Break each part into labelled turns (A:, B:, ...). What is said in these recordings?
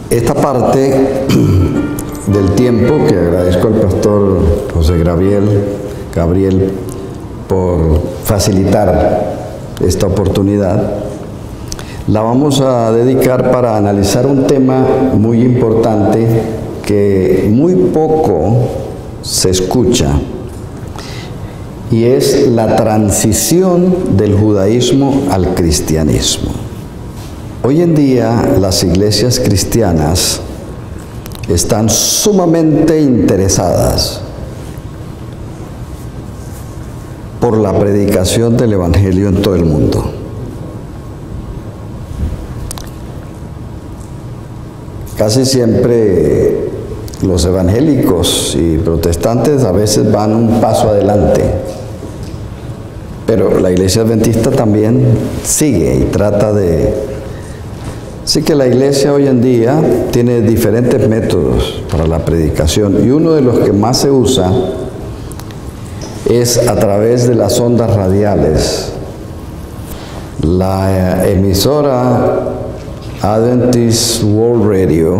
A: Esta parte del tiempo, que agradezco al pastor José Gabriel por facilitar esta oportunidad, la vamos a dedicar para analizar un tema muy importante que muy poco se escucha, y es la transición del judaísmo al cristianismo. Hoy en día las iglesias cristianas están sumamente interesadas por la predicación del evangelio en todo el mundo. Casi siempre los evangélicos y protestantes a veces van un paso adelante, pero la iglesia adventista también sigue y trata de... Así que la iglesia hoy en día tiene diferentes métodos para la predicación, y uno de los que más se usa es a través de las ondas radiales. La emisora Adventist World Radio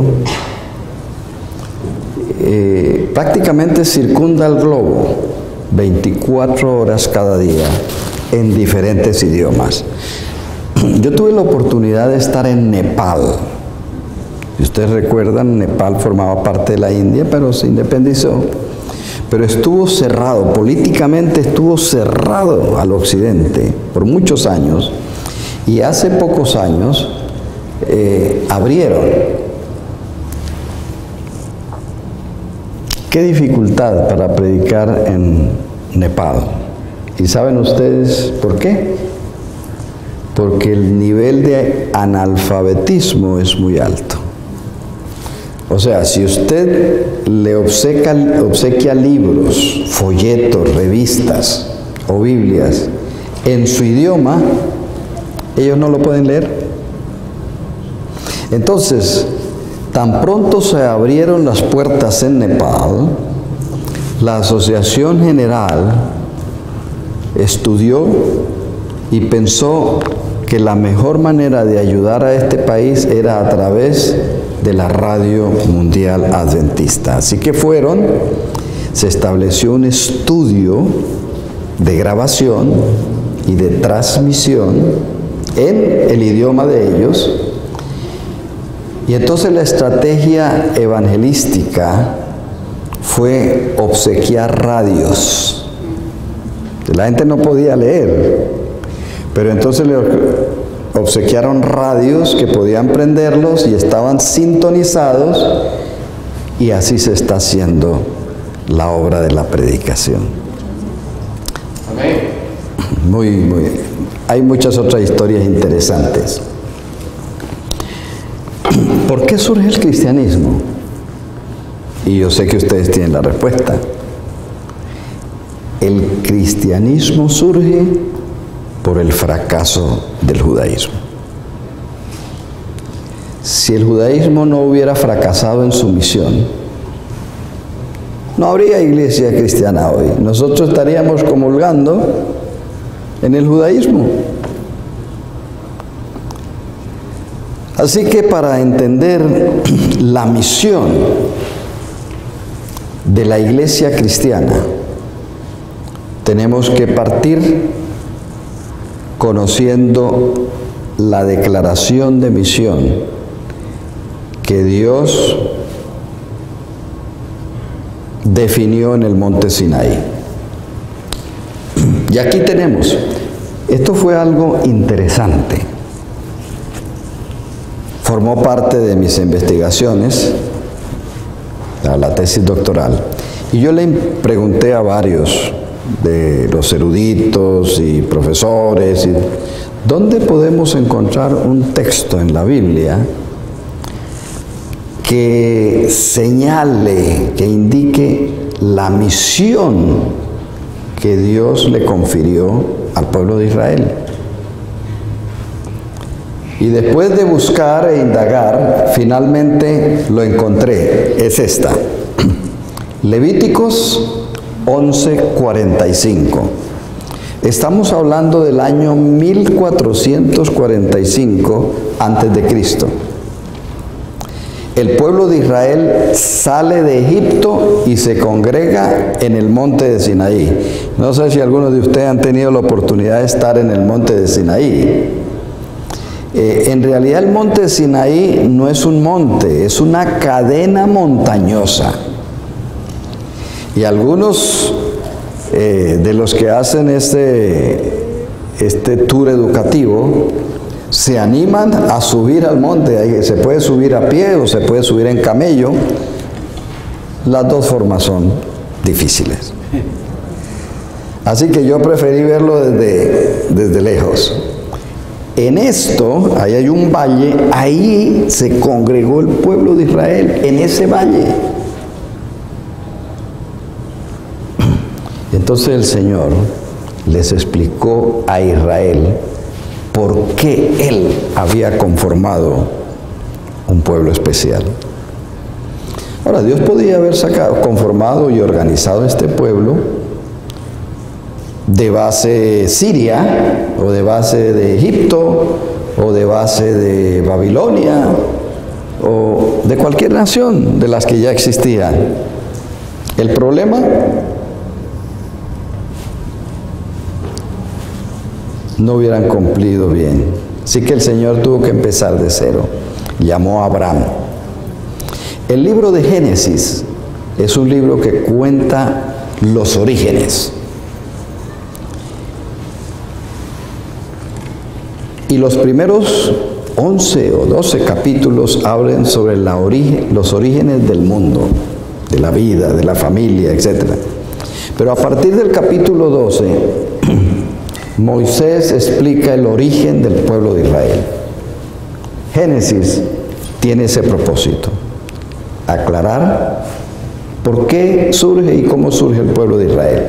A: prácticamente circunda el globo 24 horas cada día en diferentes idiomas. Yo tuve la oportunidad de estar en Nepal. Si ustedes recuerdan, Nepal formaba parte de la India, pero se independizó. Pero estuvo cerrado, políticamente estuvo cerrado al occidente por muchos años, y hace pocos años abrieron. Qué dificultad para predicar en Nepal. ¿Y saben ustedes por qué? Porque el nivel de analfabetismo es muy alto. O sea, si usted le obsequia libros, folletos, revistas o Biblias en su idioma, ellos no lo pueden leer. Entonces, tan pronto se abrieron las puertas en Nepal, la Asociación General estudió y pensó que la mejor manera de ayudar a este país era a través de la Radio Mundial Adventista. Así que se estableció un estudio de grabación y de transmisión en el idioma de ellos, y entonces la estrategia evangelística fue obsequiar radios. La gente no podía leer, pero entonces le obsequiaron radios que podían prenderlos y estaban sintonizados, y así se está haciendo la obra de la predicación. Amén. Hay muchas otras historias interesantes. ¿Por qué surge el cristianismo? Y yo sé que ustedes tienen la respuesta. El cristianismo surge por el fracaso del judaísmo. Si el judaísmo no hubiera fracasado en su misión, no habría iglesia cristiana hoy. Nosotros estaríamos comulgando en el judaísmo. Así que para entender la misión de la iglesia cristiana, tenemos que partir conociendo la declaración de misión que Dios definió en el monte Sinaí. Y aquí tenemos, esto fue algo interesante. Formó parte de mis investigaciones, la tesis doctoral, y yo le pregunté a varios de los eruditos y profesores, ¿dónde podemos encontrar un texto en la Biblia que señale, que indique la misión que Dios le confirió al pueblo de Israel? Y después de buscar e indagar, finalmente lo encontré. Es esta. Levíticos 11:45. Estamos hablando del año 1445 antes de Cristo. el pueblo de Israel sale de Egipto y se congrega en el monte de Sinaí. No sé si algunos de ustedes han tenido la oportunidad de estar en el monte de Sinaí. En realidad el monte de Sinaí no es un monte, es una cadena montañosa. Y algunos de los que hacen este tour educativo se animan a subir al monte. Se puede subir a pie o se puede subir en camello. Las dos formas son difíciles. Así que yo preferí verlo desde lejos. En esto, ahí hay un valle, ahí se congregó el pueblo de Israel, en ese valle. Entonces el Señor les explicó a Israel por qué Él había conformado un pueblo especial. Ahora, Dios podía haber conformado y organizado este pueblo de base siria, o de base de Egipto, o de base de Babilonia, o de cualquier nación de las que ya existían. El problema no hubieran cumplido bien. Así que el Señor tuvo que empezar de cero. Llamó a Abraham. El libro de Génesis es un libro que cuenta los orígenes. Y los primeros 11 o 12 capítulos hablan sobre los orígenes del mundo, de la vida, de la familia, etc. Pero a partir del capítulo 12, Moisés explica el origen del pueblo de Israel. Génesis tiene ese propósito: aclarar por qué surge y cómo surge el pueblo de Israel.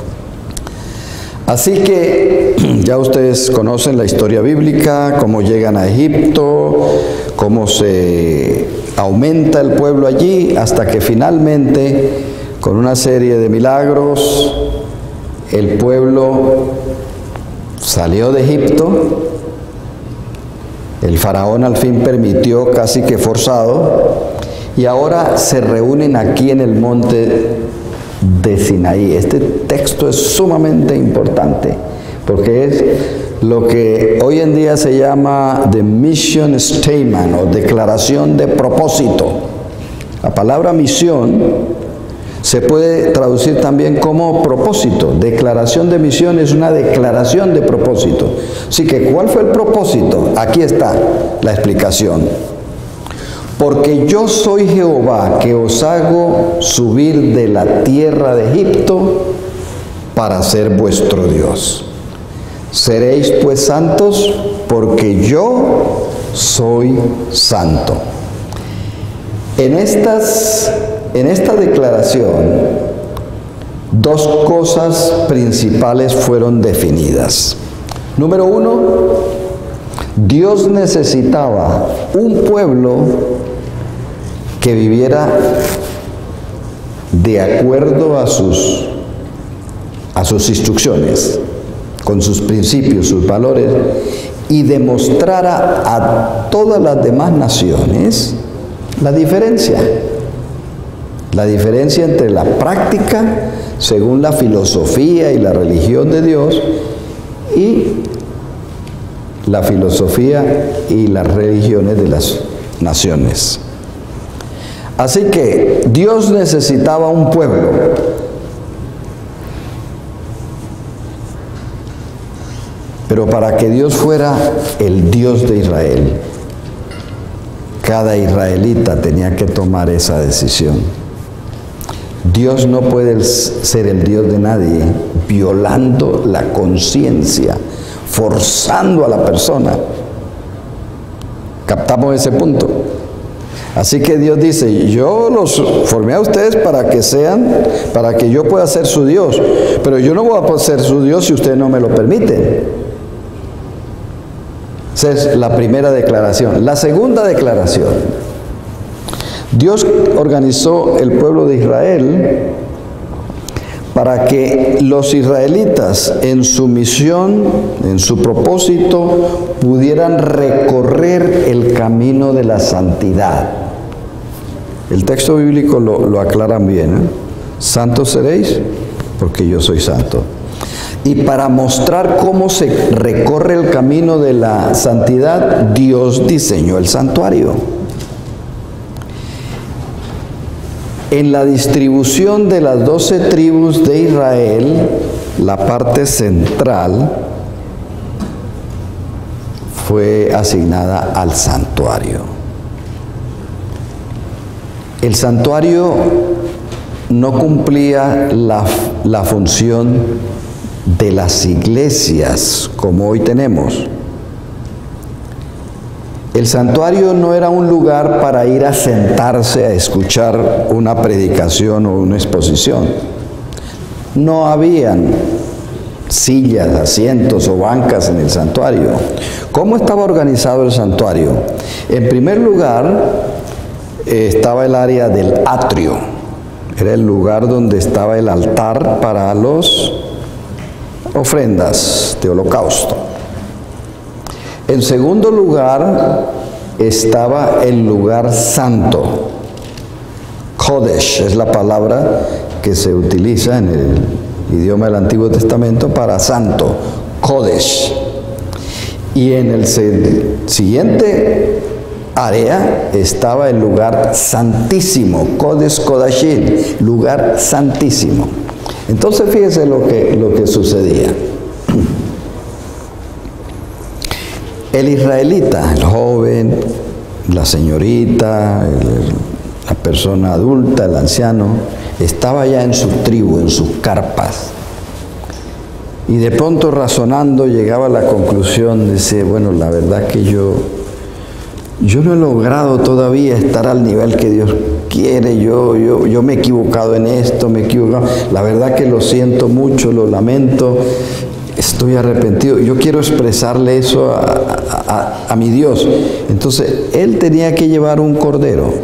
A: Así que ya ustedes conocen la historia bíblica, cómo llegan a Egipto, cómo se aumenta el pueblo allí, hasta que finalmente, con una serie de milagros, el pueblo salió de Egipto. El faraón al fin permitió, casi que forzado, y ahora se reúnen aquí en el monte de Sinaí. Este texto es sumamente importante porque es lo que hoy en día se llama the mission statement, o declaración de propósito. La palabra misión se puede traducir también como propósito. Declaración de misión es una declaración de propósito. Así que, ¿cuál fue el propósito? Aquí está la explicación. Porque yo soy Jehová, que os hago subir de la tierra de Egipto para ser vuestro Dios. Seréis pues santos, porque yo soy santo. En esta declaración, dos cosas principales fueron definidas. Número uno, Dios necesitaba un pueblo que viviera de acuerdo a sus instrucciones, con sus principios, sus valores, y demostrara a todas las demás naciones la diferencia entre la práctica según la filosofía y la religión de Dios y la filosofía y las religiones de las naciones. Así que Dios necesitaba un pueblo. Pero para que Dios fuera el Dios de Israel, cada israelita tenía que tomar esa decisión. Dios no puede ser el Dios de nadie violando la conciencia, forzando a la persona. ¿Captamos ese punto? Así que Dios dice: yo los formé a ustedes para que yo pueda ser su Dios, pero yo no voy a ser su Dios si ustedes no me lo permiten. Esa es la primera declaración. La segunda declaración: Dios organizó el pueblo de Israel para que los israelitas en su misión, en su propósito, pudieran recorrer el camino de la santidad. El texto bíblico lo aclaran bien, ¿eh? Santos seréis porque yo soy santo. Y para mostrar cómo se recorre el camino de la santidad, Dios diseñó el santuario. En la distribución de las 12 tribus de Israel, la parte central fue asignada al santuario. El santuario no cumplía la función de las iglesias como hoy tenemos. El santuario no era un lugar para ir a sentarse a escuchar una predicación o una exposición. No habían sillas, asientos o bancas en el santuario. ¿Cómo estaba organizado el santuario? En primer lugar, estaba el área del atrio. Era el lugar donde estaba el altar para las ofrendas de holocausto. En segundo lugar, estaba el lugar santo. Kodesh es la palabra que se utiliza en el idioma del Antiguo Testamento para santo. Kodesh. Y en el siguiente área estaba el lugar santísimo. Kodesh Kodashim, lugar santísimo. Entonces fíjese lo que sucedía. El israelita, el joven, la señorita, la persona adulta, el anciano, estaba ya en su tribu, en sus carpas. Y de pronto razonando llegaba a la conclusión, dice, bueno, la verdad que yo no he logrado todavía estar al nivel que Dios quiere, yo me he equivocado en esto, la verdad que lo siento mucho, lo lamento, estoy arrepentido, yo quiero expresarle eso a mi Dios. Entonces, él tenía que llevar un cordero.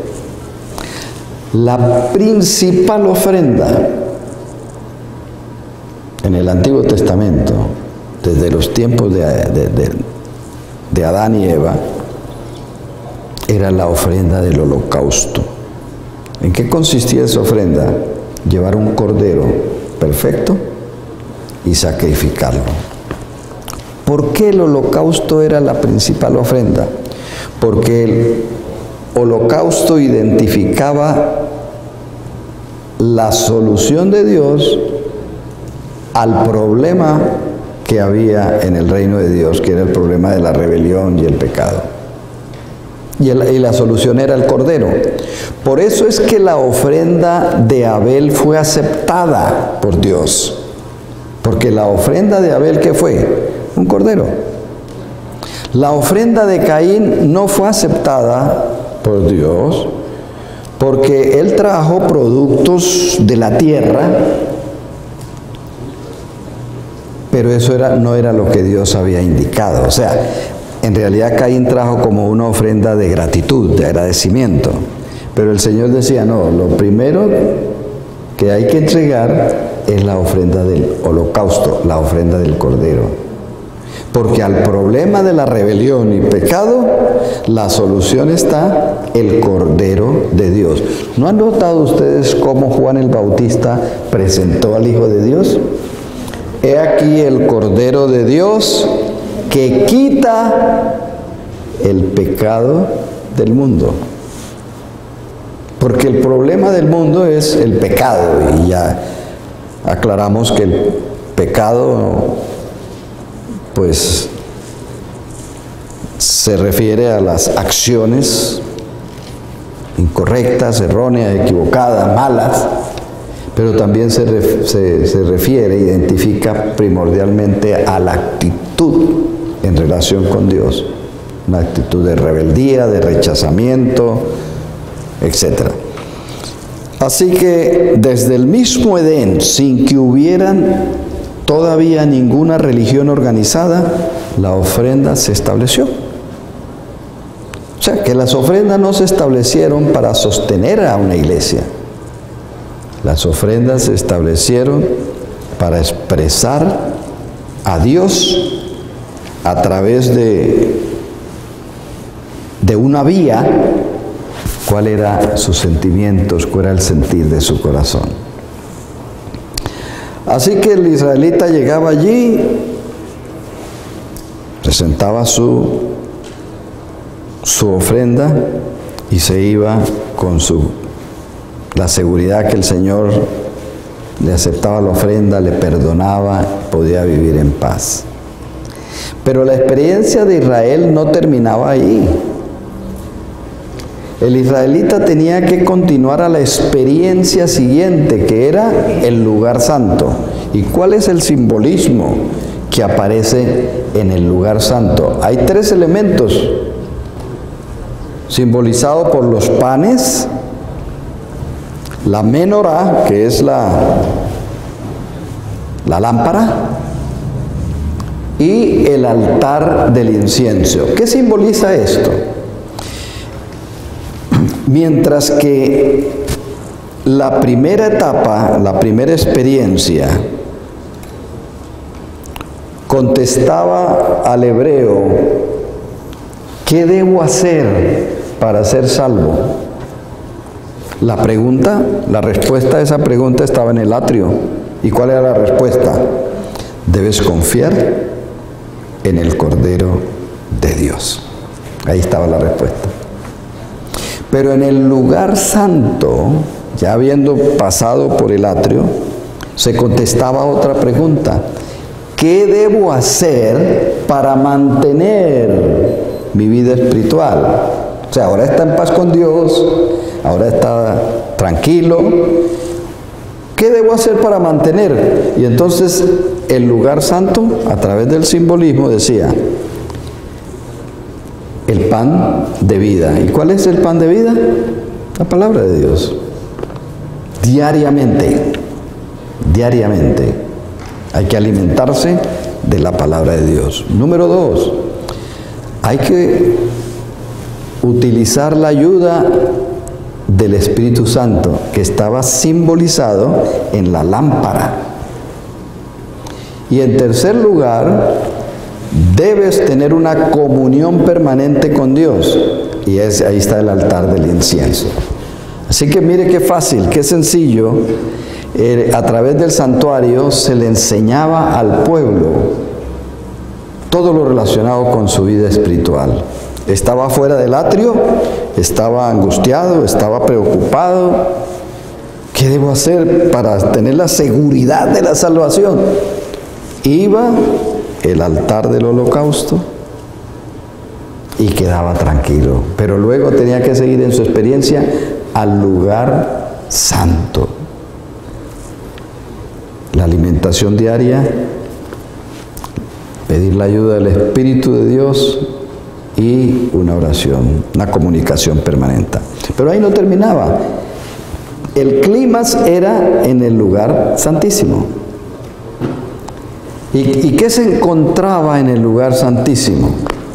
A: La principal ofrenda en el Antiguo Testamento, desde los tiempos de Adán y Eva, era la ofrenda del holocausto. ¿En qué consistía esa ofrenda? Llevar un cordero perfecto y sacrificarlo. ¿Por qué el holocausto era la principal ofrenda? Porque el holocausto identificaba la solución de Dios al problema que había en el reino de Dios, que era el problema de la rebelión y el pecado. Y la solución era el cordero. Por eso es que la ofrenda de Abel fue aceptada por Dios. Porque la ofrenda de Abel, ¿qué fue? Un cordero. La ofrenda de Caín no fue aceptada por Dios porque él trajo productos de la tierra, pero eso no era lo que Dios había indicado. O sea, en realidad Caín trajo como una ofrenda de gratitud, de agradecimiento. Pero el Señor decía, no, lo primero que hay que entregar es la ofrenda del holocausto, la ofrenda del cordero. Porque al problema de la rebelión y pecado, la solución está el Cordero de Dios. ¿No han notado ustedes cómo Juan el Bautista presentó al Hijo de Dios? He aquí el Cordero de Dios que quita el pecado del mundo. Porque el problema del mundo es el pecado, y ya aclaramos que el pecado pues se refiere a las acciones incorrectas, erróneas, equivocadas, malas, pero también se refiere, identifica primordialmente a la actitud en relación con Dios, una actitud de rebeldía, de rechazamiento, etc. Así que desde el mismo Edén, sin que hubieran todavía ninguna religión organizada, la ofrenda se estableció. O sea, que las ofrendas no se establecieron para sostener a una iglesia. Las ofrendas se establecieron para expresar a Dios a través de una vía cuál era sus sentimientos, cuál era el sentir de su corazón. Así que el israelita llegaba allí, presentaba su ofrenda y se iba con la seguridad que el Señor le aceptaba la ofrenda, le perdonaba, podía vivir en paz. Pero la experiencia de Israel no terminaba ahí. El israelita tenía que continuar a la experiencia siguiente, que era el lugar santo. ¿Y cuál es el simbolismo que aparece en el lugar santo? Hay 3 elementos simbolizados por los panes, la menorá, que es la lámpara, y el altar del incienso. ¿Qué simboliza esto? Mientras que la primera etapa, la primera experiencia, contestaba al hebreo, ¿qué debo hacer para ser salvo? La respuesta a esa pregunta estaba en el atrio. ¿Y cuál era la respuesta? Debes confiar en el Cordero de Dios. Ahí estaba la respuesta. Pero en el lugar santo, ya habiendo pasado por el atrio, se contestaba otra pregunta. ¿Qué debo hacer para mantener mi vida espiritual? O sea, ahora está en paz con Dios, ahora está tranquilo. ¿Qué debo hacer para mantener? Y entonces el lugar santo, a través del simbolismo, decía, el pan de vida. ¿Y cuál es el pan de vida? La palabra de Dios. Diariamente hay que alimentarse de la palabra de Dios. Número 2, hay que utilizar la ayuda del Espíritu Santo, que estaba simbolizado en la lámpara. Y en tercer lugar, debes tener una comunión permanente con Dios. Y ahí está el altar del incienso. Así que mire qué fácil, qué sencillo. A través del santuario se le enseñaba al pueblo todo lo relacionado con su vida espiritual. Estaba fuera del atrio, estaba angustiado, estaba preocupado. ¿Qué debo hacer para tener la seguridad de la salvación? Iba el altar del holocausto y quedaba tranquilo. Pero luego tenía que seguir en su experiencia al lugar santo. La alimentación diaria, pedir la ayuda del Espíritu de Dios y una oración, una comunicación permanente. Pero ahí no terminaba. El clímax era en el lugar santísimo. ¿Y qué se encontraba en el lugar santísimo?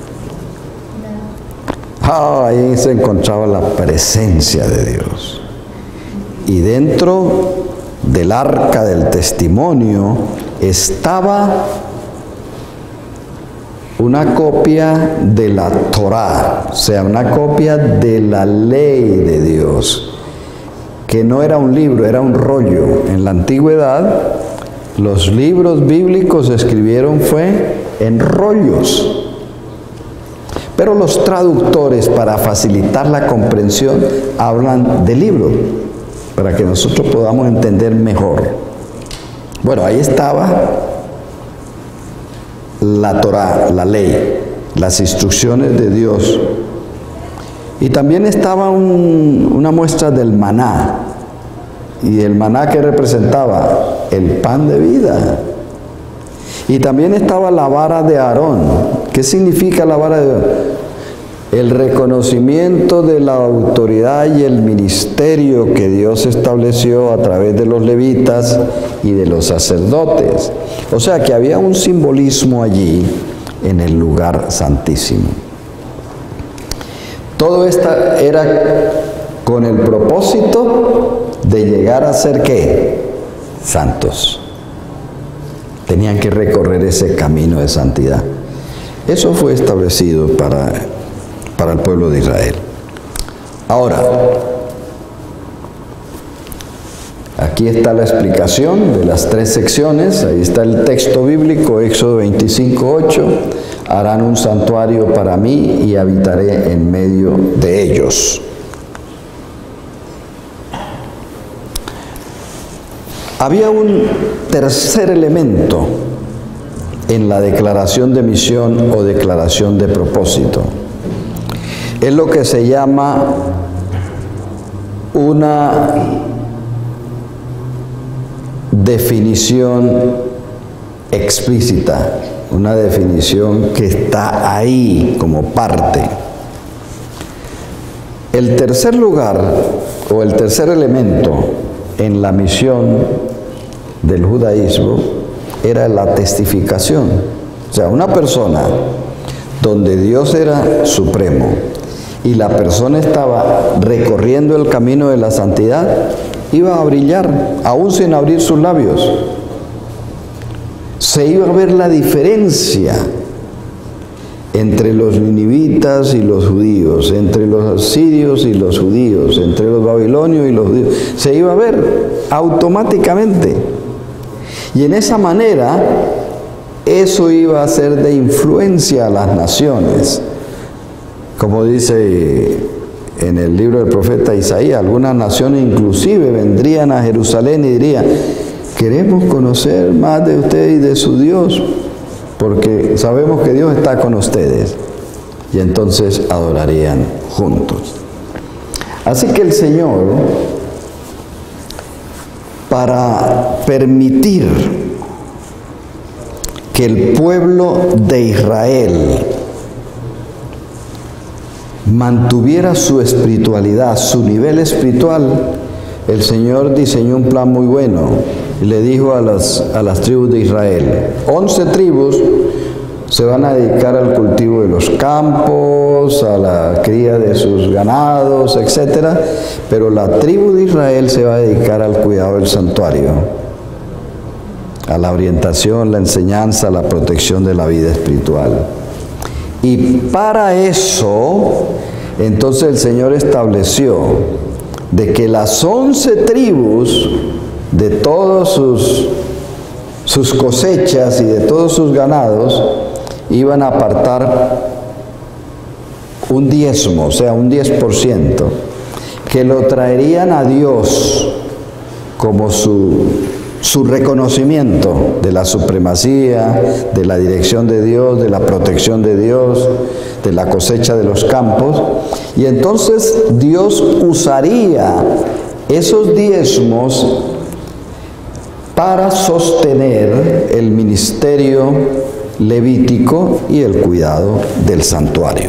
A: Ahí se encontraba la presencia de Dios. Y dentro del arca del testimonio estaba una copia de la Torá, o sea, una copia de la ley de Dios, que no era un libro, era un rollo. En la antigüedad, los libros bíblicos se escribieron fue en rollos. Pero los traductores, para facilitar la comprensión, hablan de libro, para que nosotros podamos entender mejor. Bueno, ahí estaba la Torá, la ley, las instrucciones de Dios. Y también estaba una muestra del maná. Y el maná, que representaba el pan de vida. Y también estaba la vara de Aarón. ¿Qué significa la vara de Aarón? El reconocimiento de la autoridad y el ministerio que Dios estableció a través de los levitas y de los sacerdotes. O sea que había un simbolismo allí en el lugar santísimo. Todo esto era con el propósito de llegar a ser ¿qué? Santos. Tenían que recorrer ese camino de santidad. Eso fue establecido para el pueblo de Israel. Ahora, aquí está la explicación de las 3 secciones. Ahí está el texto bíblico, Éxodo 25:8. Harán un santuario para mí y habitaré en medio de ellos. Había un tercer elemento en la declaración de misión o declaración de propósito. Es lo que se llama una definición explícita, una definición que está ahí como parte. El tercer lugar o el tercer elemento en la misión del judaísmo era la testificación. O sea, una persona donde Dios era supremo y la persona estaba recorriendo el camino de la santidad, iba a brillar, aún sin abrir sus labios. Se iba a ver la diferencia entre los ninivitas y los judíos, entre los asirios y los judíos, entre los babilonios y los judíos. Se iba a ver automáticamente. Y en esa manera, eso iba a ser de influencia a las naciones. Como dice en el libro del profeta Isaías, algunas naciones inclusive vendrían a Jerusalén y dirían: queremos conocer más de ustedes y de su Dios, porque sabemos que Dios está con ustedes. Y entonces adorarían juntos. Así que el Señor, para permitir que el pueblo de Israel mantuviera su espiritualidad, su nivel espiritual, el Señor diseñó un plan muy bueno y le dijo a las tribus de Israel: 11 tribus se van a dedicar al cultivo de los campos, a la cría de sus ganados, etc. Pero la tribu de Israel se va a dedicar al cuidado del santuario, a la orientación, la enseñanza, la protección de la vida espiritual. Y para eso, entonces el Señor estableció de que las 11 tribus de todas sus cosechas y de todos sus ganados iban a apartar un diezmo, o sea, un 10%, que lo traerían a Dios como su reconocimiento de la supremacía, de la dirección de Dios, de la protección de Dios, de la cosecha de los campos. Y entonces Dios usaría esos diezmos para sostener el ministerio levítico y el cuidado del santuario.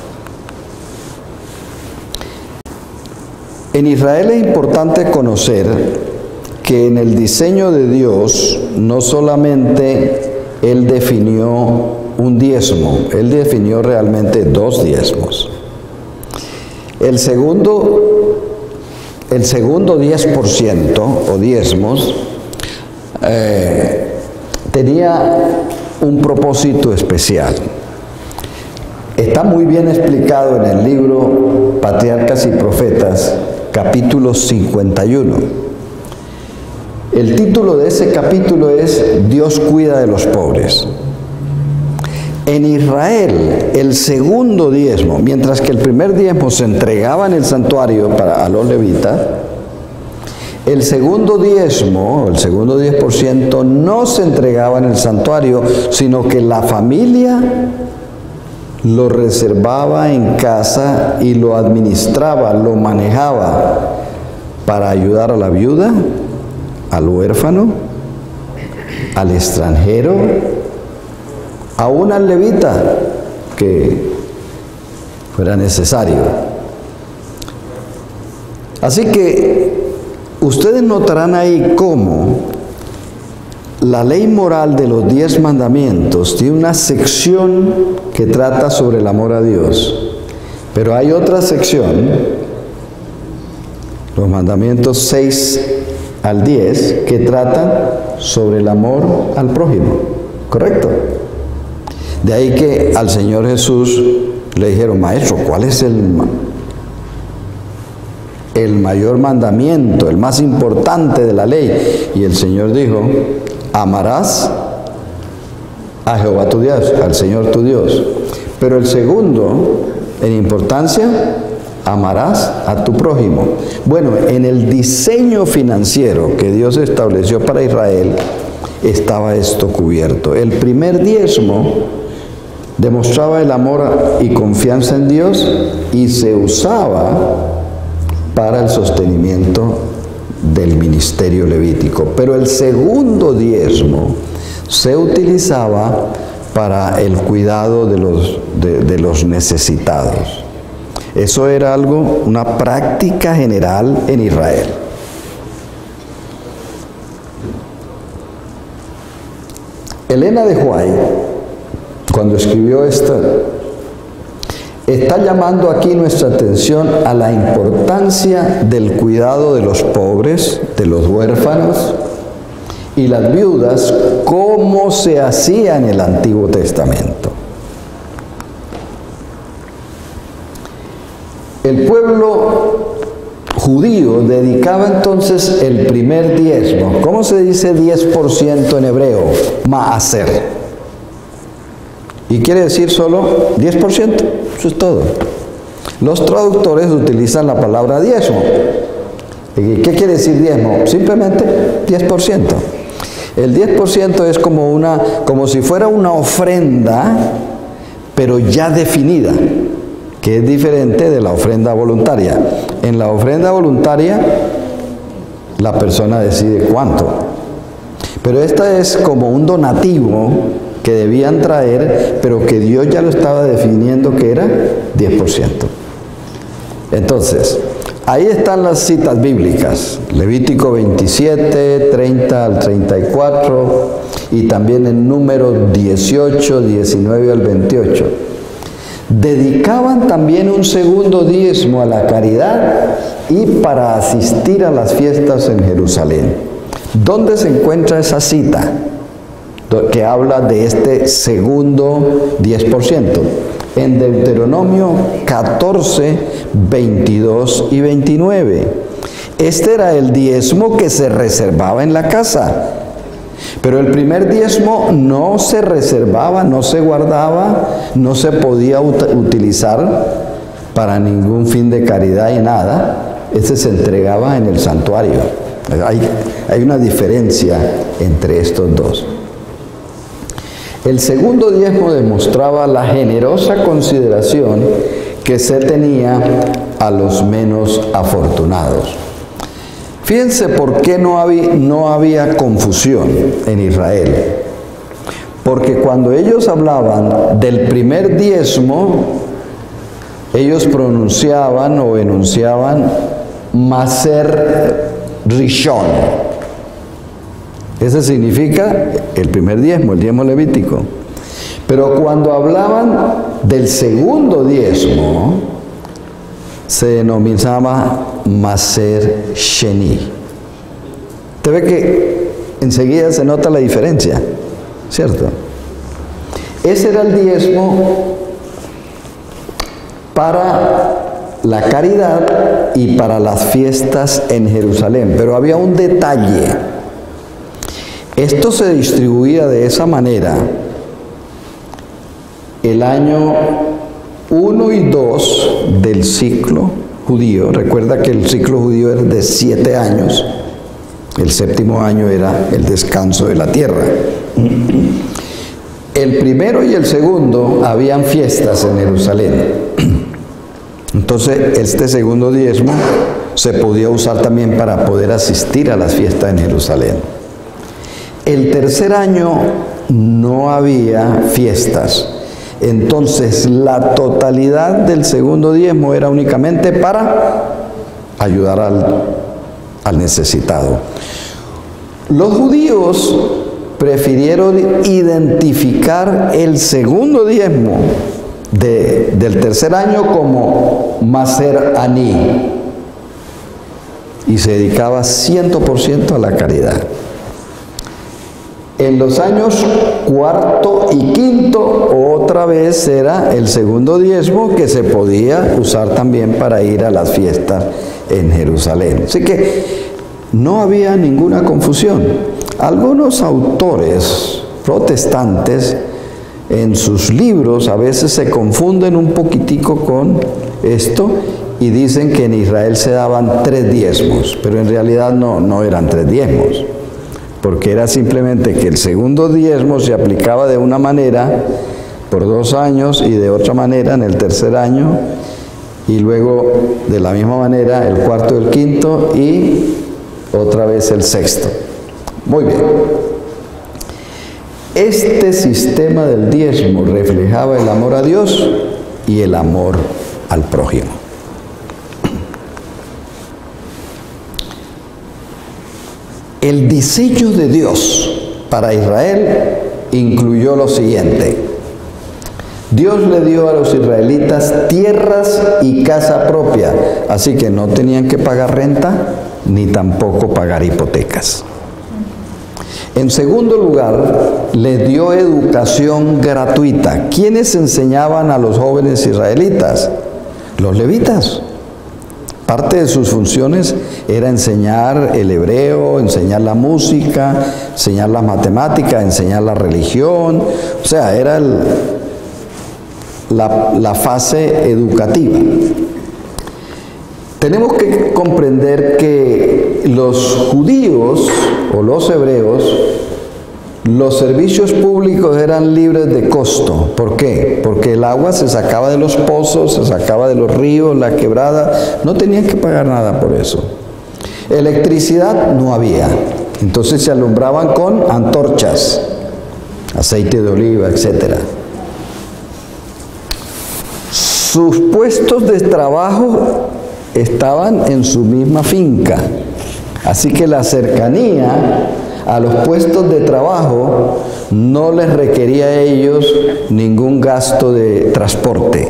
A: En Israel es importante conocer que en el diseño de Dios no solamente Él definió un diezmo, Él definió realmente 2 diezmos. El segundo 10% o diezmos tenía un propósito especial. Está muy bien explicado en el libro Patriarcas y Profetas, capítulo 51. El título de ese capítulo es Dios cuida de los pobres. En Israel, el segundo diezmo, mientras que el primer diezmo se entregaba en el santuario a los levitas, el segundo diezmo, el segundo 10%, no se entregaba en el santuario, sino que la familia lo reservaba en casa y lo administraba, lo manejaba para ayudar a la viuda, al huérfano, al extranjero, aún al levita que fuera necesario. Así que ustedes notarán ahí cómo la ley moral de los 10 mandamientos tiene una sección que trata sobre el amor a Dios, pero hay otra sección, los mandamientos 6 al 10, que tratan sobre el amor al prójimo, ¿correcto? De ahí que al Señor Jesús le dijeron: maestro, ¿cuál es el mayor mandamiento, el más importante de la ley. Y el Señor dijo, amarás a Jehová tu Dios, al Señor tu Dios. Pero el segundo, en importancia, amarás a tu prójimo. Bueno, en el diseño financiero que Dios estableció para Israel, estaba esto cubierto. El primer diezmo demostraba el amor y confianza en Dios y se usaba para el sostenimiento del ministerio levítico. Pero el segundo diezmo se utilizaba para el cuidado de los necesitados. Eso era algo, una práctica general en Israel. Elena de White, cuando escribió esto, está llamando aquí nuestra atención a la importancia del cuidado de los pobres, de los huérfanos y las viudas, como se hacía en el Antiguo Testamento. El pueblo judío dedicaba entonces el primer diezmo. ¿Cómo se dice 10% en hebreo? Maaser. Y quiere decir solo 10%. Eso es todo. Los traductores utilizan la palabra diezmo. ¿Qué quiere decir diezmo? Simplemente 10%. El 10% es como si fuera una ofrenda, pero ya definida, que es diferente de la ofrenda voluntaria. En la ofrenda voluntaria, la persona decide cuánto. Pero esta es como un donativo que debían traer, pero que Dios ya lo estaba definiendo que era 10%. Entonces, ahí están las citas bíblicas. Levítico 27, 30 al 34, y también en Números 18, 19 al 28. Dedicaban también un segundo diezmo a la caridad y para asistir a las fiestas en Jerusalén. ¿Dónde se encuentra esa cita que habla de este segundo 10%? En Deuteronomio 14, 22 y 29. Este era el diezmo que se reservaba en la casa. Pero el primer diezmo no se reservaba, no se guardaba, no se podía utilizar para ningún fin de caridad y nada. Ese se entregaba en el santuario. Hay una diferencia entre estos dos. El segundo diezmo demostraba la generosa consideración que se tenía a los menos afortunados. Fíjense por qué no había confusión en Israel. Porque cuando ellos hablaban del primer diezmo, ellos pronunciaban o enunciaban Maser Rishon. Ese significa el primer diezmo, el diezmo levítico. Pero cuando hablaban del segundo diezmo, se denominaba Maser Sheni. Usted ve que enseguida se nota la diferencia, ¿cierto? Ese era el diezmo para la caridad y para las fiestas en Jerusalén. Pero había un detalle. Esto se distribuía de esa manera. El año 1 y 2 del ciclo judío. Recuerda que el ciclo judío era de 7 años. El séptimo año era el descanso de la tierra. El primero y el segundo habían fiestas en Jerusalén. Entonces, este segundo diezmo se podía usar también para poder asistir a las fiestas en Jerusalén. El tercer año no había fiestas. Entonces, la totalidad del segundo diezmo era únicamente para ayudar al necesitado. Los judíos prefirieron identificar el segundo diezmo del tercer año como Maser Ani, y se dedicaba 100% a la caridad. En los años cuarto y quinto, otra vez era el segundo diezmo que se podía usar también para ir a las fiestas en Jerusalén. Así que no había ninguna confusión. Algunos autores protestantes en sus libros a veces se confunden un poquitico con esto y dicen que en Israel se daban 3 diezmos, pero en realidad no eran 3 diezmos, porque era simplemente que el segundo diezmo se aplicaba de una manera por 2 años y de otra manera en el tercer año, y luego de la misma manera el cuarto y el quinto y otra vez el sexto. Muy bien. Este sistema del diezmo reflejaba el amor a Dios y el amor al prójimo. El diseño de Dios para Israel incluyó lo siguiente. Dios le dio a los israelitas tierras y casa propia, así que no tenían que pagar renta ni tampoco pagar hipotecas. En segundo lugar, le dio educación gratuita. ¿Quiénes enseñaban a los jóvenes israelitas? Los levitas. Parte de sus funciones era enseñar el hebreo, enseñar la música, enseñar la matemática, enseñar la religión. O sea, era la fase educativa. Tenemos que comprender que los judíos o los hebreos, los servicios públicos eran libres de costo. ¿Por qué? Porque el agua se sacaba de los pozos, se sacaba de los ríos, la quebrada, no tenían que pagar nada por eso. Electricidad no había, entonces se alumbraban con antorchas, aceite de oliva, etc. Sus puestos de trabajo estaban en su misma finca, así que la cercanía a los puestos de trabajo no les requería a ellos ningún gasto de transporte.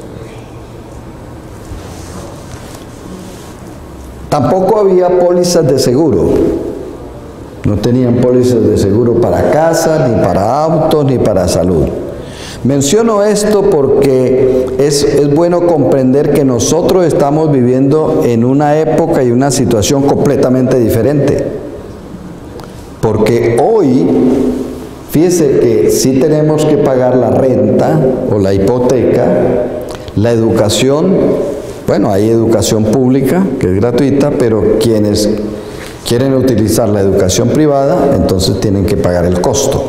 A: Tampoco había pólizas de seguro. No tenían pólizas de seguro para casa, ni para autos, ni para salud. Menciono esto porque es bueno comprender que nosotros estamos viviendo en una época y una situación completamente diferente. Porque hoy, fíjese que sí tenemos que pagar la renta o la hipoteca, la educación, bueno, hay educación pública que es gratuita, pero quienes quieren utilizar la educación privada, entonces tienen que pagar el costo.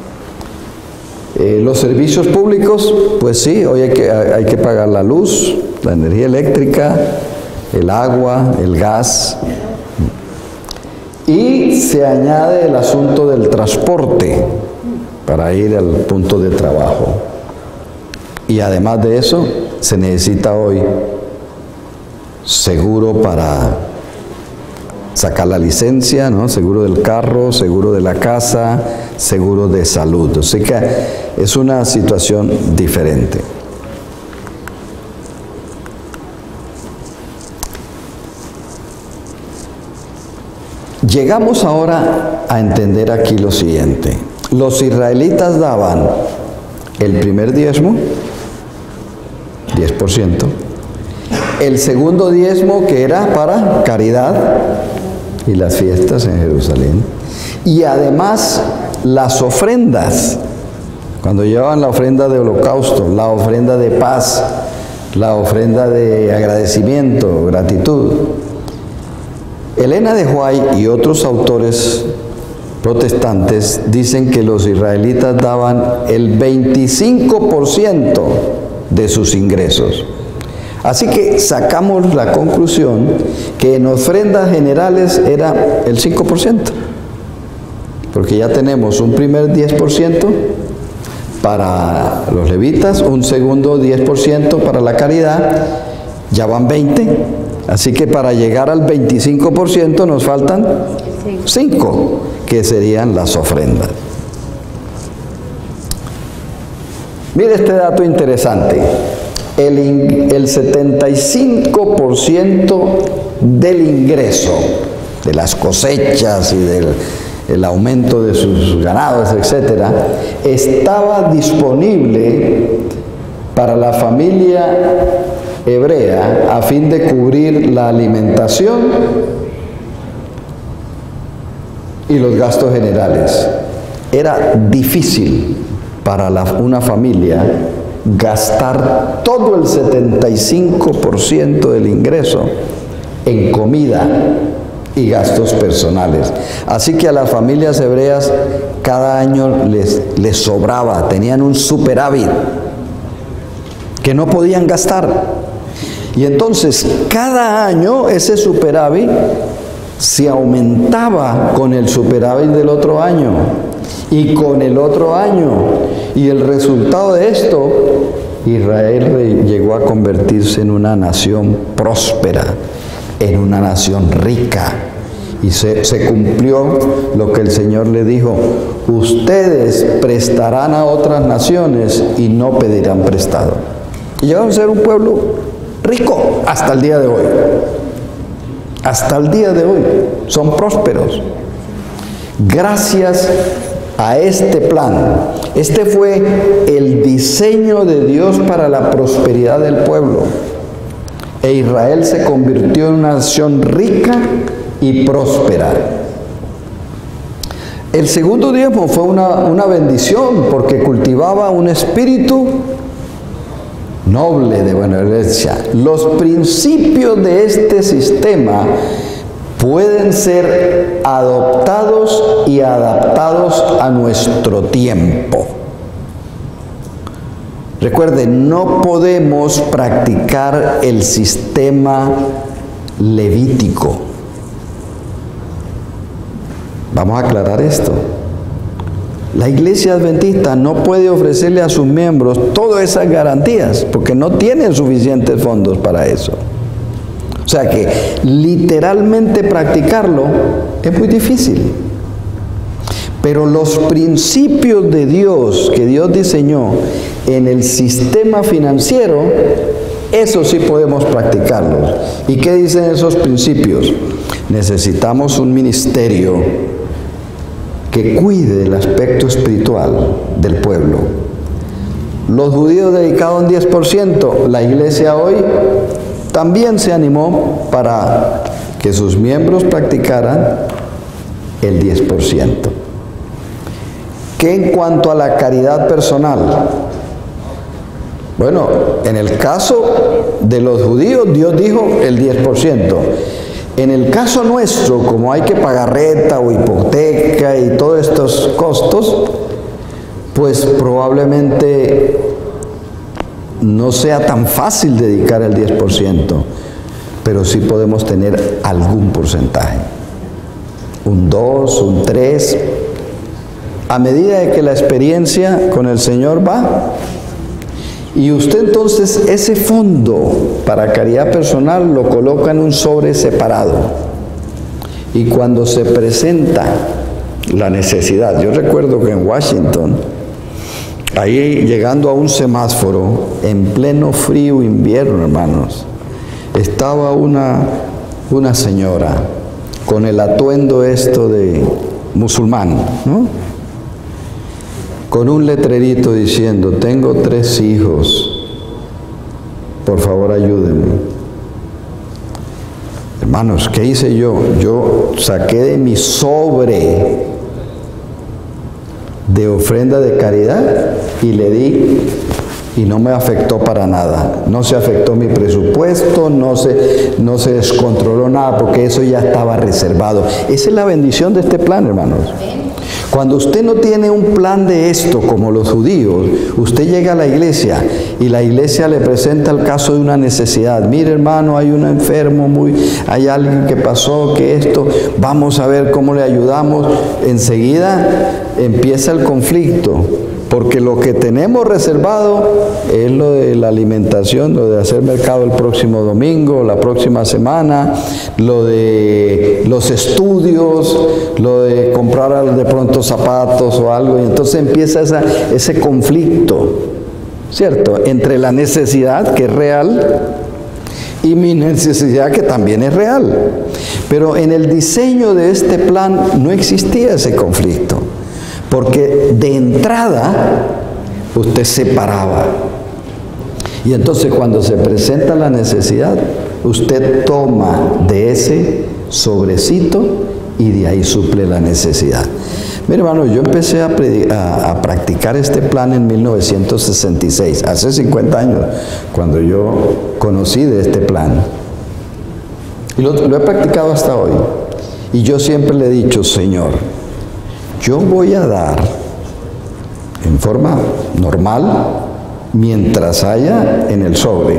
A: Los servicios públicos, pues sí, hoy hay que pagar la luz, la energía eléctrica, el agua, el gas. Y se añade el asunto del transporte para ir al punto de trabajo. Y además de eso, se necesita hoy seguro para sacar la licencia, ¿no? Seguro del carro, seguro de la casa, seguro de salud. Así que es una situación diferente. Llegamos ahora a entender aquí lo siguiente. Los israelitas daban el primer diezmo, 10%, el segundo diezmo que era para caridad y las fiestas en Jerusalén, y además las ofrendas, cuando llevaban la ofrenda de holocausto, la ofrenda de paz, la ofrenda de agradecimiento, gratitud. Elena de White y otros autores protestantes dicen que los israelitas daban el 25% de sus ingresos. Así que sacamos la conclusión que en ofrendas generales era el 5%, porque ya tenemos un primer 10% para los levitas, un segundo 10% para la caridad, ya van 20%. Así que para llegar al 25% nos faltan 5, que serían las ofrendas. Mire este dato interesante. El 75% del ingreso, de las cosechas y el aumento de sus ganados, etcétera, estaba disponible para la familia hebrea a fin de cubrir la alimentación y los gastos generales. Era difícil para una familia gastar todo el 75% del ingreso en comida y gastos personales. Así que a las familias hebreas cada año les sobraba, tenían un superávit que no podían gastar. Y entonces cada año ese superávit se aumentaba con el superávit del otro año y con el otro año. Y el resultado de esto, Israel llegó a convertirse en una nación próspera, en una nación rica. Y se cumplió lo que el Señor le dijo: ustedes prestarán a otras naciones y no pedirán prestado. Y llegaron a ser un pueblo rico hasta el día de hoy. Hasta el día de hoy son prósperos. Gracias a este plan. Este fue el diseño de Dios para la prosperidad del pueblo. E Israel se convirtió en una nación rica y próspera. El segundo diezmo fue una bendición porque cultivaba un espíritu noble de benevolencia. Los principios de este sistema pueden ser adoptados y adaptados a nuestro tiempo. Recuerden, no podemos practicar el sistema levítico. Vamos a aclarar esto. La iglesia adventista no puede ofrecerle a sus miembros todas esas garantías porque no tienen suficientes fondos para eso. O sea que literalmente practicarlo es muy difícil. Pero los principios de Dios que Dios diseñó en el sistema financiero, eso sí podemos practicarlos. ¿Y qué dicen esos principios? Necesitamos un ministerio que cuide el aspecto espiritual del pueblo. Los judíos dedicaban 10%, la iglesia hoy también se animó para que sus miembros practicaran el 10%. ¿Qué en cuanto a la caridad personal? Bueno, en el caso de los judíos, Dios dijo el 10%. En el caso nuestro, como hay que pagar renta o hipoteca y todos estos costos, pues probablemente no sea tan fácil dedicar el 10%, pero sí podemos tener algún porcentaje, un 2, un 3, a medida de que la experiencia con el Señor va. Y usted entonces ese fondo para caridad personal lo coloca en un sobre separado. Y cuando se presenta la necesidad, yo recuerdo que en Washington, ahí llegando a un semáforo, en pleno frío invierno, hermanos, estaba una señora con el atuendo esto de musulmán, ¿no? Con un letrerito diciendo: tengo 3 hijos, por favor ayúdenme. Hermanos, ¿qué hice yo? Yo saqué de mi sobre de ofrenda de caridad y le di, y no me afectó para nada. No se afectó mi presupuesto, no se descontroló nada, porque eso ya estaba reservado. Esa es la bendición de este plan, hermanos. Cuando usted no tiene un plan de esto como los judíos, usted llega a la iglesia y la iglesia le presenta el caso de una necesidad. Mire, hermano, hay un enfermo, hay alguien que pasó, que esto, vamos a ver cómo le ayudamos. Enseguida empieza el conflicto, porque lo que tenemos reservado es lo de la alimentación, lo de hacer mercado el próximo domingo, la próxima semana, lo de los estudios, lo de comprar de pronto zapatos o algo, y entonces empieza ese conflicto, ¿cierto?, entre la necesidad, que es real, y mi necesidad, que también es real. Pero en el diseño de este plan no existía ese conflicto, porque de entrada usted separaba. Y entonces cuando se presenta la necesidad, usted toma de ese sobrecito y de ahí suple la necesidad. Mire, hermano, yo empecé a practicar este plan en 1966, hace 50 años, cuando yo conocí de este plan. Y lo he practicado hasta hoy. Y yo siempre le he dicho, Señor, yo voy a dar en forma normal mientras haya en el sobre.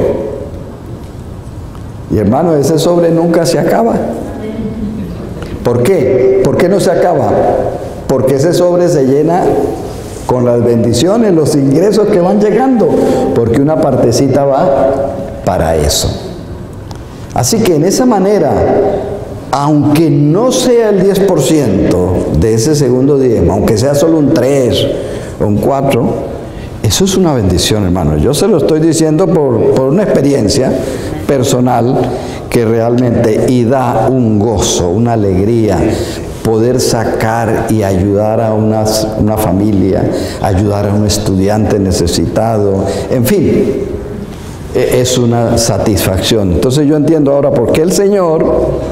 A: Y hermano, ese sobre nunca se acaba. ¿Por qué? ¿Por qué no se acaba? Porque ese sobre se llena con las bendiciones, los ingresos que van llegando, porque una partecita va para eso. Así que en esa manera, aunque no sea el 10% de ese segundo diezmo, aunque sea solo un 3 o un 4, eso es una bendición, hermano. Yo se lo estoy diciendo por una experiencia personal que realmente y da un gozo, una alegría, poder sacar y ayudar a una familia, ayudar a un estudiante necesitado, en fin, es una satisfacción. Entonces yo entiendo ahora por qué el Señor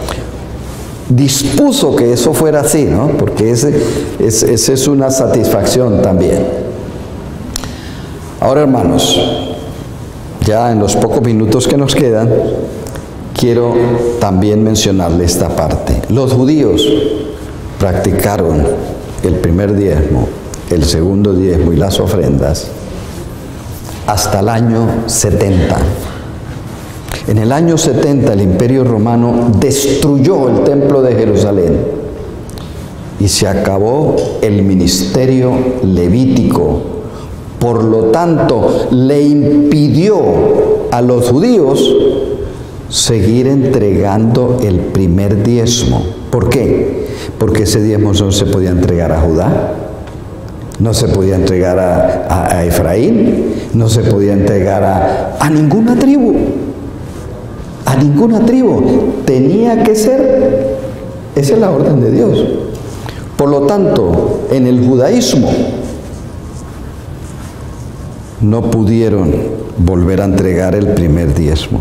A: dispuso que eso fuera así, ¿no? Porque ese es una satisfacción también. Ahora, hermanos, ya en los pocos minutos que nos quedan, quiero también mencionarle esta parte. Los judíos practicaron el primer diezmo, el segundo diezmo y las ofrendas hasta el año 70. En el año 70 el Imperio Romano destruyó el templo de Jerusalén y se acabó el ministerio levítico. Por lo tanto, le impidió a los judíos seguir entregando el primer diezmo. ¿Por qué? Porque ese diezmo no se podía entregar a Judá, no se podía entregar a Efraín, no se podía entregar a ninguna tribu. A ninguna tribu. Tenía que ser, esa es la orden de Dios. Por lo tanto, en el judaísmo no pudieron volver a entregar el primer diezmo.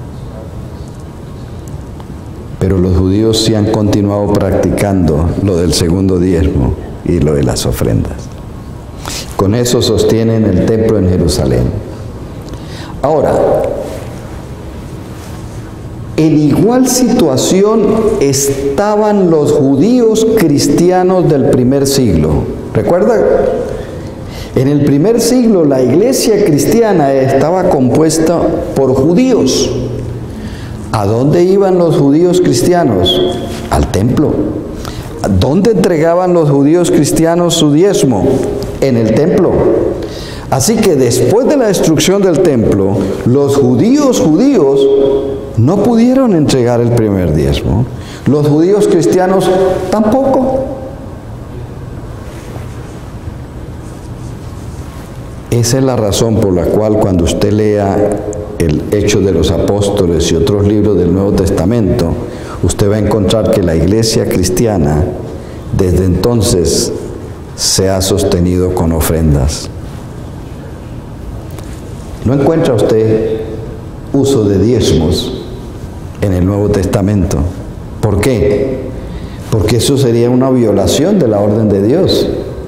A: Pero los judíos sí han continuado practicando lo del segundo diezmo y lo de las ofrendas. Con eso sostienen el templo en Jerusalén. Ahora, en igual situación estaban los judíos cristianos del primer siglo. ¿Recuerda? En el primer siglo la iglesia cristiana estaba compuesta por judíos. ¿A dónde iban los judíos cristianos? Al templo. ¿Dónde entregaban los judíos cristianos su diezmo? En el templo. Así que después de la destrucción del templo, los judíos no pudieron entregar el primer diezmo. Los judíos cristianos tampoco. Esa es la razón por la cual cuando usted lea el Hechos de los Apóstoles y otros libros del Nuevo Testamento, usted va a encontrar que la iglesia cristiana desde entonces se ha sostenido con ofrendas. ¿No encuentra usted uso de diezmos en el Nuevo Testamento? ¿Por qué? Porque eso sería una violación de la orden de Dios.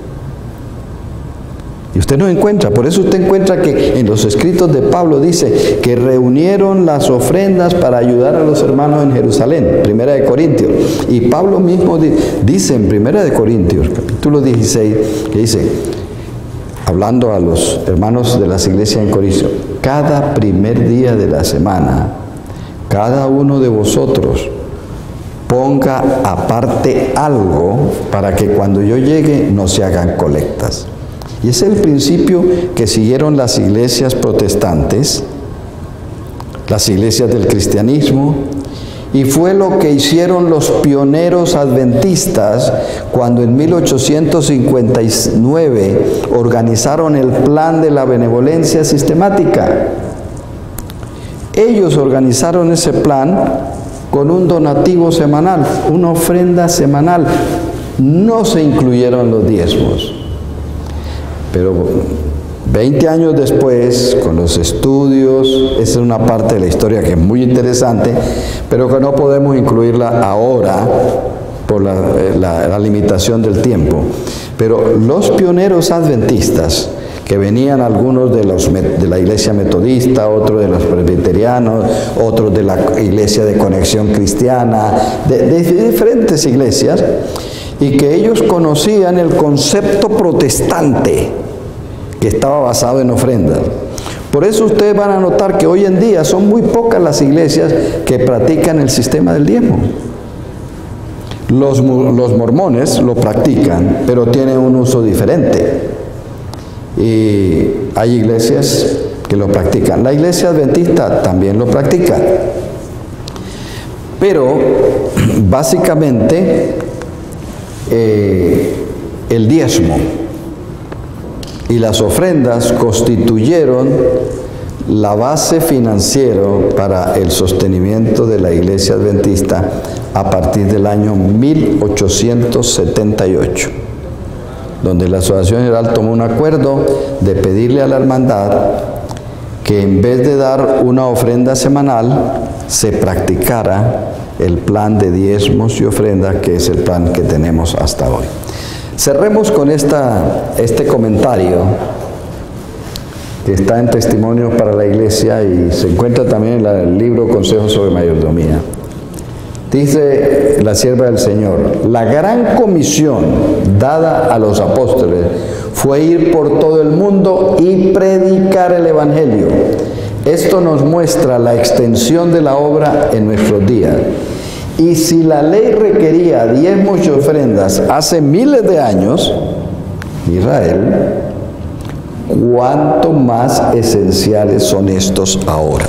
A: Y usted no encuentra, por eso usted encuentra que en los escritos de Pablo dice que reunieron las ofrendas para ayudar a los hermanos en Jerusalén, Primera de Corintios. Y Pablo mismo dice en Primera de Corintios, capítulo 16, que dice, hablando a los hermanos de las iglesias en Corinto, cada primer día de la semana, cada uno de vosotros ponga aparte algo para que cuando yo llegue no se hagan colectas. Y ese es el principio que siguieron las iglesias protestantes, las iglesias del cristianismo, y fue lo que hicieron los pioneros adventistas cuando en 1859 organizaron el plan de la benevolencia sistemática. Ellos organizaron ese plan con un donativo semanal, una ofrenda semanal. No se incluyeron los diezmos. Pero 20 años después, con los estudios, esa es una parte de la historia que es muy interesante, pero que no podemos incluirla ahora por la limitación del tiempo. Pero los pioneros adventistas, que venían algunos de la iglesia metodista, otros de los presbiterianos, otros de la iglesia de Conexión Cristiana, de diferentes iglesias, y que ellos conocían el concepto protestante, que estaba basado en ofrendas. Por eso ustedes van a notar que hoy en día son muy pocas las iglesias que practican el sistema del diezmo. Los mormones lo practican, pero tienen un uso diferente. Y hay iglesias que lo practican. La iglesia adventista también lo practica. Pero básicamente el diezmo y las ofrendas constituyeron la base financiera para el sostenimiento de la iglesia adventista a partir del año 1878, donde la Asociación General tomó un acuerdo de pedirle a la hermandad que en vez de dar una ofrenda semanal, se practicara el plan de diezmos y ofrendas, que es el plan que tenemos hasta hoy. Cerremos con este comentario que está en Testimonios para la Iglesia y se encuentra también en el libro Consejos sobre Mayordomía. Dice la sierva del Señor: la gran comisión dada a los apóstoles fue ir por todo el mundo y predicar el Evangelio. Esto nos muestra la extensión de la obra en nuestros días. Y si la ley requería diezmos y ofrendas hace miles de años, Israel, ¿cuánto más esenciales son estos ahora?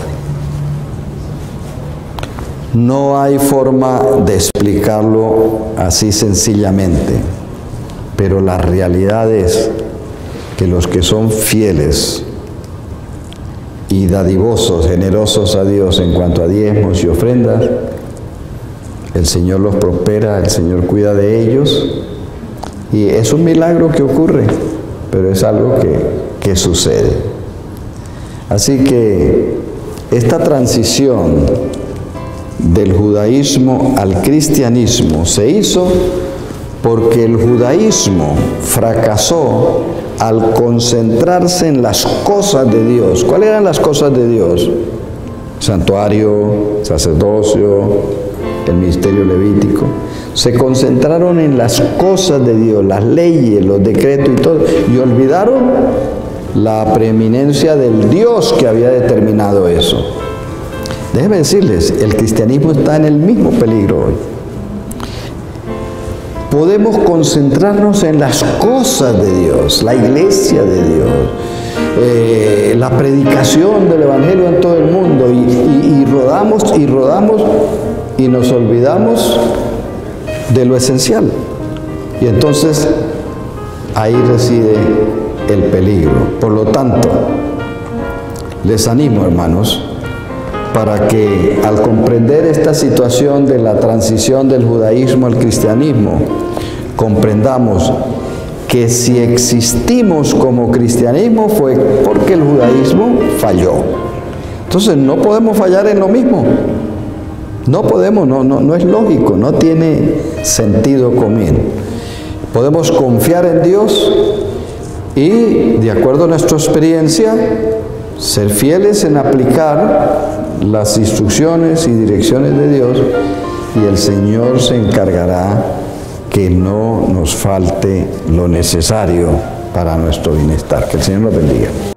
A: No hay forma de explicarlo así sencillamente, pero la realidad es que los que son fieles y dadivosos, generosos a Dios en cuanto a diezmos y ofrendas, el Señor los prospera, el Señor cuida de ellos, y es un milagro que ocurre, pero es algo que sucede. Así que esta transición del judaísmo al cristianismo se hizo porque el judaísmo fracasó al concentrarse en las cosas de Dios. ¿Cuáles eran las cosas de Dios? Santuario, sacerdocio, el ministerio levítico. Se concentraron en las cosas de Dios, las leyes, los decretos y todo, y olvidaron la preeminencia del Dios que había determinado eso. Déjenme decirles, el cristianismo está en el mismo peligro hoy. Podemos concentrarnos en las cosas de Dios, la iglesia de Dios, la predicación del Evangelio en todo el mundo, y rodamos y nos olvidamos de lo esencial. Y entonces ahí reside el peligro. Por lo tanto, les animo, hermanos, para que al comprender esta situación de la transición del judaísmo al cristianismo, comprendamos que si existimos como cristianismo fue porque el judaísmo falló. Entonces no podemos fallar en lo mismo. No podemos, no es lógico, no tiene sentido común. Podemos confiar en Dios y, de acuerdo a nuestra experiencia, ser fieles en aplicar las instrucciones y direcciones de Dios, y el Señor se encargará que no nos falte lo necesario para nuestro bienestar. Que el Señor nos bendiga.